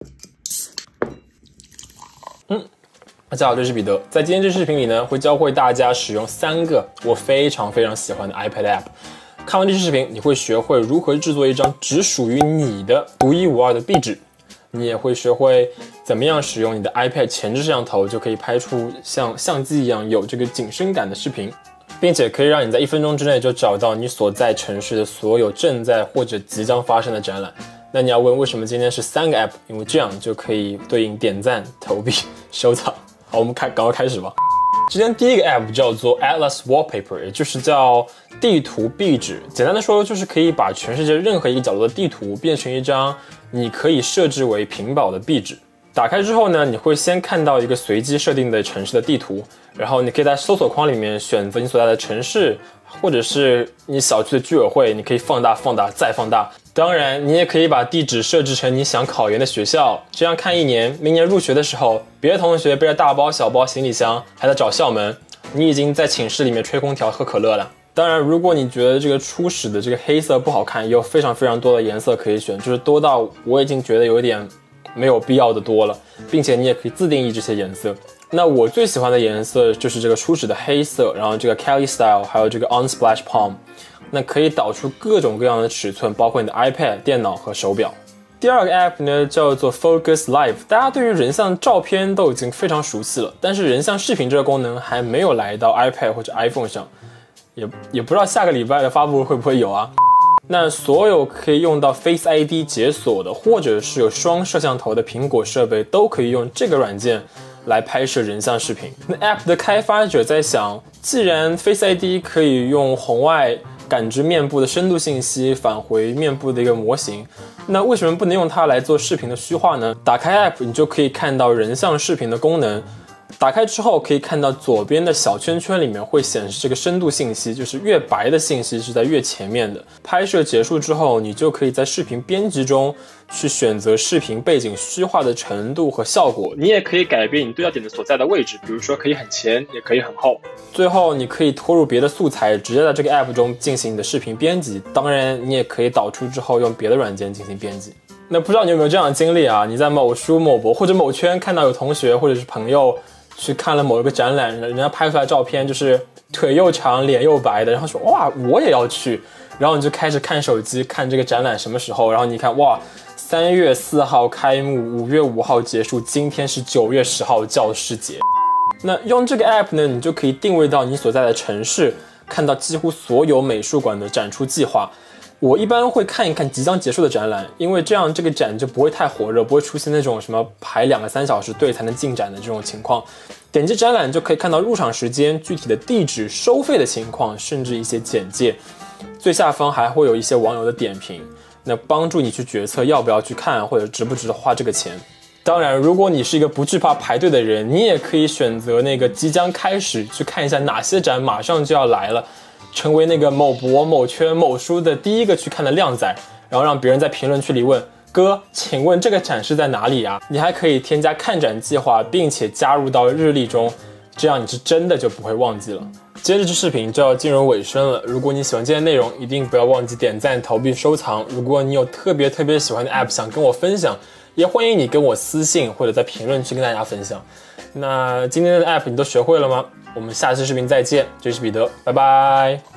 大家好，这是彼得。在今天这视频里呢，会教会大家使用3个我非常喜欢的 iPad App。看完这视频，你会学会如何制作一张只属于你的独一无二的壁纸，你也会学会怎么样使用你的 iPad 前置摄像头，就可以拍出像相机一样有这个景深感的视频，并且可以让你在1分钟之内就找到你所在城市的所有正在或者即将发生的展览。那你要问为什么今天是3个 App？ 因为这样就可以对应点赞、投币、收藏。好，我们赶快开始吧。今天第一个 App 叫做 Atlas Wallpaper， 也就是叫地图壁纸。简单的说，就是可以把全世界任何一个角落的地图变成一张你可以设置为屏保的壁纸。打开之后呢，你会先看到一个随机设定的城市的地图，然后你可以在搜索框里面选择你所在的城市，或者是你小区的居委会，你可以放大、再放大。当然，你也可以把地址设置成你想考研的学校，这样看1年，明年入学的时候，别的同学背着大包小包行李箱还在找校门，你已经在寝室里面吹空调喝可乐了。当然，如果你觉得这个初始的这个黑色不好看，也有非常多的颜色可以选，就是多到我已经觉得有一点没有必要的多了，并且你也可以自定义这些颜色。那我最喜欢的颜色就是这个初始的黑色，然后这个 Kelly Style， 还有这个 Unsplash Palm， 那可以导出各种各样的尺寸，包括你的 iPad、电脑和手表。第二个 App 呢叫做 Focus Live， 大家对于人像照片都已经非常熟悉了，但是人像视频这个功能还没有来到 iPad 或者 iPhone 上，也不知道下个礼拜的发布会不会有啊。那所有可以用到 Face ID 解锁的，或者是有双摄像头的苹果设备，都可以用这个软件来拍摄人像视频。那 App 的开发者在想，既然 Face ID 可以用红外感知面部的深度信息，返回面部的一个模型，那为什么不能用它来做视频的虚化呢？打开 App， 你就可以看到人像视频的功能。打开之后可以看到左边的小圈圈里面会显示这个深度信息，就是越白的信息是在越前面的。拍摄结束之后，你就可以在视频编辑中去选择视频背景虚化的程度和效果。你也可以改变你对焦点的所在的位置，比如说可以很前，也可以很后。最后你可以拖入别的素材，直接在这个 App 中进行你的视频编辑。当然你也可以导出之后用别的软件进行编辑。那不知道你有没有这样的经历啊？你在某书、某博或者某圈看到有同学或者是朋友去看了某一个展览，人家拍出来照片就是腿又长脸又白的，然后说哇我也要去，然后你就开始看手机看这个展览什么时候，然后你看哇3月4号开幕，5月5号结束，今天是9月10号教师节。那用这个 app 呢，你就可以定位到你所在的城市，看到几乎所有美术馆的展出计划。我一般会看一看即将结束的展览，因为这样这个展就不会太火热，不会出现那种什么排2个3小时队才能进展的这种情况。点击展览就可以看到入场时间、具体的地址、收费的情况，甚至一些简介。最下方还会有一些网友的点评，那帮助你去决策要不要去看，或者值不值得花这个钱。当然，如果你是一个不惧怕排队的人，你也可以选择那个即将开始，去看一下哪些展马上就要来了，成为那个某博、某圈、某书的第一个去看的靓仔，然后让别人在评论区里问哥，请问这个展是在哪里啊？你还可以添加看展计划，并且加入到日历中，这样你是真的就不会忘记了。接着这视频就要进入尾声了，如果你喜欢今天的内容，一定不要忘记点赞、投币、收藏。如果你有特别喜欢的 app 想跟我分享，也欢迎你跟我私信或者在评论区跟大家分享。那今天的 app 你都学会了吗？我们下次视频再见，这是彼得，拜拜。